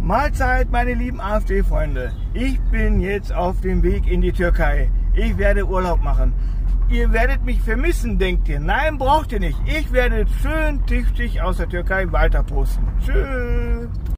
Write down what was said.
Mahlzeit, meine lieben AfD-Freunde. Ich bin jetzt auf dem Weg in die Türkei. Ich werde Urlaub machen. Ihr werdet mich vermissen, denkt ihr? Nein, braucht ihr nicht. Ich werde schön tüchtig aus der Türkei weiter posten. Tschüss.